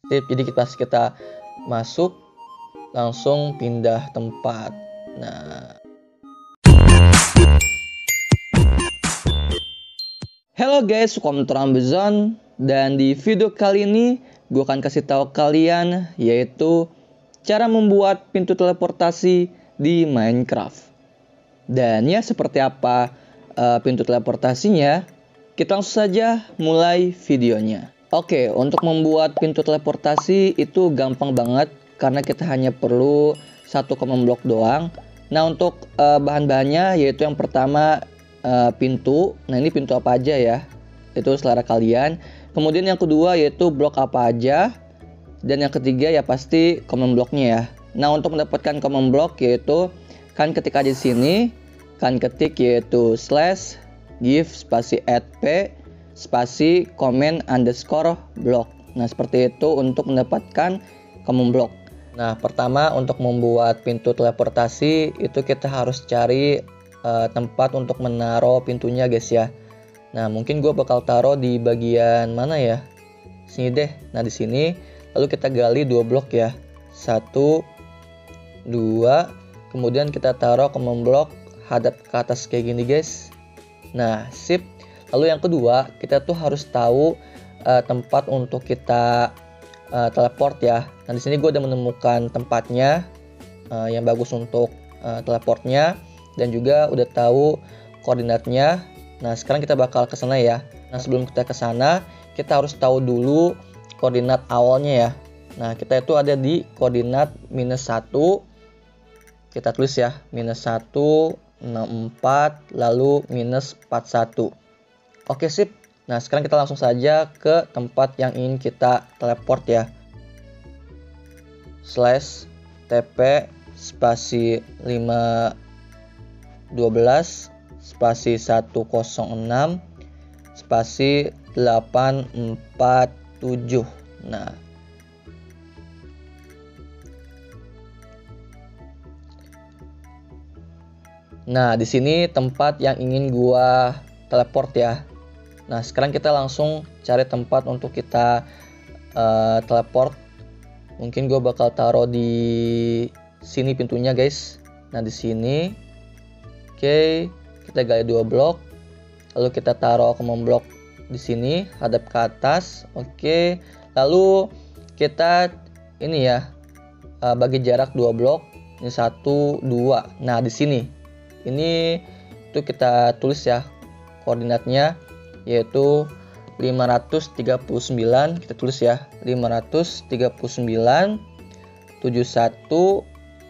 Jadi pas kita masuk langsung pindah tempat. Nah, hello guys, welcome to Rambezon. Dan di video kali ini gue akan kasih tahu kalian yaitu cara membuat pintu teleportasi di Minecraft. Dan ya seperti apa pintu teleportasinya, kita langsung saja mulai videonya. Oke, untuk membuat pintu teleportasi itu gampang banget karena kita hanya perlu satu command block doang. Nah, untuk bahan-bahannya yaitu yang pertama pintu. Nah, ini pintu apa aja ya? Itu selera kalian. Kemudian yang kedua yaitu blok apa aja. Dan yang ketiga ya pasti command blocknya ya. Nah, untuk mendapatkan command block yaitu kan ketik aja di sini, kan ketik yaitu slash give spasi add p spasi comment underscore block. Nah, seperti itu untuk mendapatkan command block. Nah, pertama untuk membuat pintu teleportasi itu kita harus cari tempat untuk menaruh pintunya guys ya. Nah, mungkin gue bakal taruh di bagian mana ya? Sini deh. Nah, di sini lalu kita gali 2 blok ya. 1 2, kemudian kita taruh command block hadap ke atas kayak gini guys. Nah, sip. Lalu yang kedua, kita tuh harus tahu tempat untuk kita teleport ya. Nah, di sini gue udah menemukan tempatnya yang bagus untuk teleportnya dan juga udah tahu koordinatnya. Nah, sekarang kita bakal ke sana ya. Nah, sebelum kita ke sana, kita harus tahu dulu koordinat awalnya ya. Nah, kita itu ada di koordinat -1. Kita tulis ya, -1, 64, lalu -41. Oke, sip. Nah, sekarang kita langsung saja ke tempat yang ingin kita teleport ya. Slash tp spasi 512 spasi 106 spasi 847. Nah, di sini tempat yang ingin gua teleport ya. Nah, sekarang kita langsung cari tempat untuk kita teleport. Mungkin gua bakal taruh di sini pintunya guys. Nah, di sini. Oke, kita gali 2 blok. Lalu kita taruh command block di sini hadap ke atas. Oke. Lalu kita ini ya bagi jarak 2 blok. Ini 1 2. Nah, di sini. Ini itu kita tulis ya koordinatnya yaitu 539. Kita tulis ya 539 71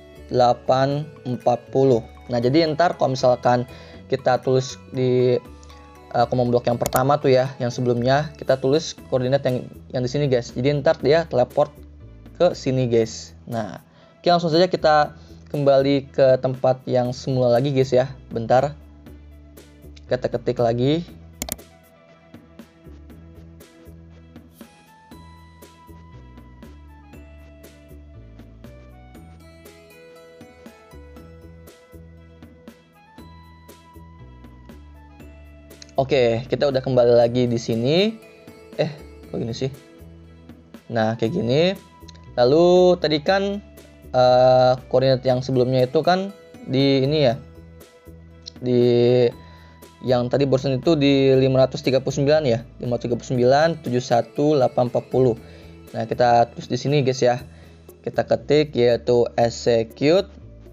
840. Nah, jadi ntar kalau misalkan kita tulis di command block yang pertama tuh ya, yang sebelumnya kita tulis koordinat yang di sini guys. Jadi ntar dia teleport ke sini guys. Nah, oke, langsung saja kita kembali ke tempat yang semula lagi guys ya. Bentar. Kita ketik lagi. Oke, kita udah kembali lagi di sini. Kok gini sih? Nah, kayak gini. Lalu tadi kan koordinat yang sebelumnya itu kan di ini ya. Di yang tadi barusan itu di 539 ya. 539 71 840. Nah, kita terus di sini guys ya. Kita ketik yaitu execute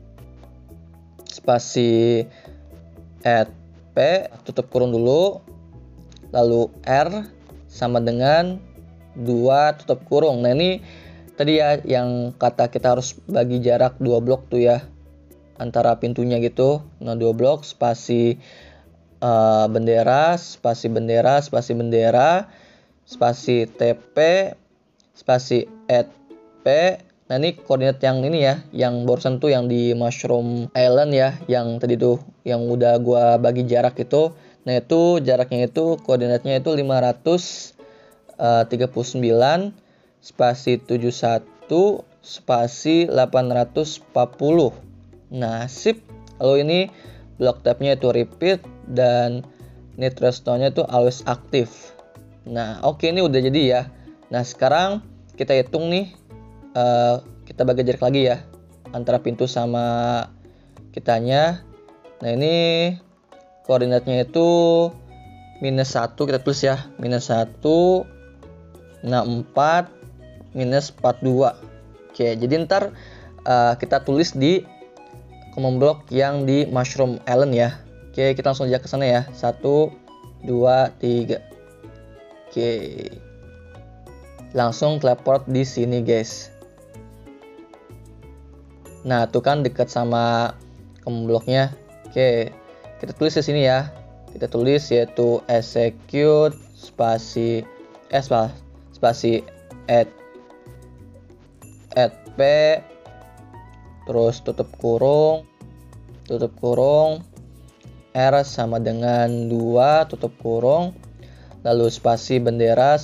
spasi add P, tutup kurung dulu, lalu R sama dengan 2 tutup kurung. Nah, ini tadi ya yang kata kita harus bagi jarak 2 blok tuh ya antara pintunya gitu. Nah, 2 blok spasi bendera, spasi bendera, spasi bendera, spasi TP, spasi add P. Nah, ini koordinat yang ini ya, yang barusan tuh yang di Mushroom Island ya, yang tadi tuh yang udah gua bagi jarak itu. Nah, itu jaraknya itu koordinatnya itu 539 spasi 71 spasi 840. Nah, sip. Lalu ini block tabnya itu repeat dan need redstone-nya itu always aktif. Nah, oke, ini udah jadi ya. Nah, sekarang kita hitung nih, kita bagi jarak lagi ya antara pintu sama kitanya. Nah ini koordinatnya itu -1, kita tulis ya, -1, 64, -42. Oke, jadi ntar kita tulis di command block yang di Mushroom Island ya. Oke, kita langsung aja ke sana ya. 1, 2, 3. Oke. Langsung teleport di sini, guys. Nah, tuh kan dekat sama command blocknya. Oke, kita tulis di sini ya. Kita tulis yaitu execute spasi add p, terus tutup kurung R sama dengan 2 tutup kurung, lalu spasi bendera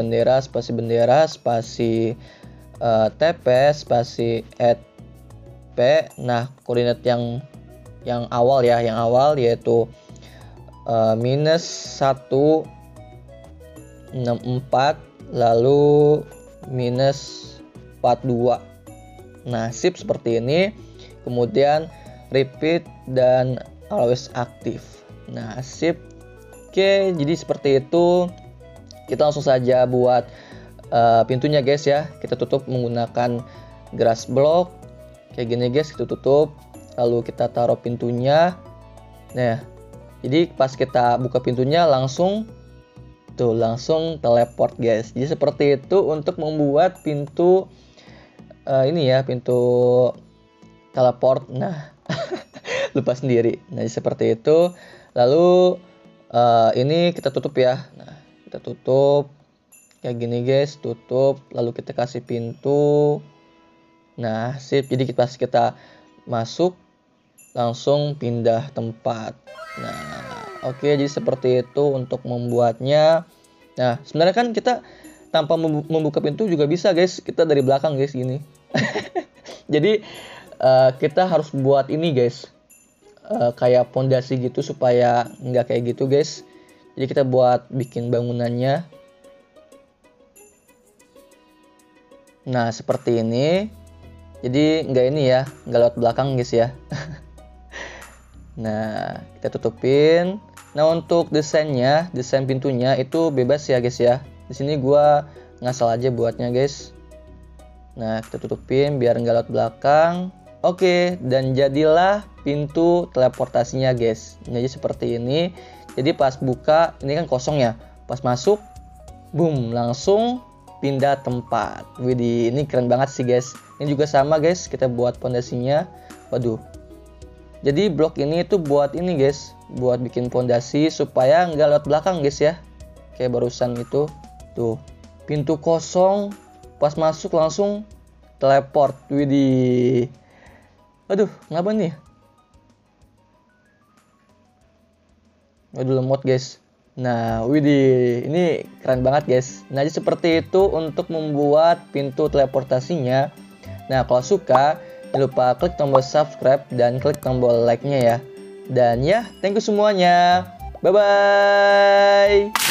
TP spasi add p. Nah, koordinat yang awal ya, yaitu -164 lalu -42. Nah, sip seperti ini. Kemudian repeat dan always aktif. Nah, sip. Oke, jadi seperti itu. Kita langsung saja buat pintunya, guys ya. Kita tutup menggunakan grass block. Kayak gini, guys, kita tutup. Lalu kita taruh pintunya. Nah, jadi pas kita buka pintunya langsung teleport, guys. Jadi seperti itu untuk membuat pintu pintu teleport. Nah, lupa sendiri. Nah, seperti itu. Lalu ini kita tutup ya. Nah, kita tutup kayak gini, guys. Tutup. Lalu kita kasih pintu. Nah, sip. Jadi pas kita masuk langsung pindah tempat. Nah, oke, jadi seperti itu untuk membuatnya. Nah, sebenarnya kan kita tanpa membuka pintu juga bisa, guys. Kita dari belakang, guys, gini. Jadi kita harus buat ini, guys, kayak pondasi gitu supaya nggak kayak gitu, guys. Jadi kita bikin bangunannya. Nah, seperti ini. Jadi nggak lewat belakang, guys ya. Nah, kita tutupin. Nah, untuk desain pintunya itu bebas ya, guys ya. Di sini gua ngasal aja buatnya, guys. Nah, kita tutupin biar nggak lewat belakang. Oke, dan jadilah pintu teleportasinya, guys. Jadi seperti ini. Jadi pas buka, ini kan kosong ya. Pas masuk, boom, langsung pindah tempat. Widih, ini keren banget sih, guys. Ini juga sama, guys. Kita buat pondasinya. Waduh. Jadi blok ini tuh buat ini, guys. Buat bikin pondasi supaya nggak lewat belakang, guys ya. Kayak barusan itu. Tuh, pintu kosong. Pas masuk langsung teleport. Widih. Aduh, kenapa nih? Waduh, lemot, guys. Nah, widih, ini keren banget, guys. Nah, jadi seperti itu untuk membuat pintu teleportasinya. Nah, kalau suka, jangan lupa klik tombol subscribe dan klik tombol like-nya ya. Dan ya, thank you semuanya. Bye-bye.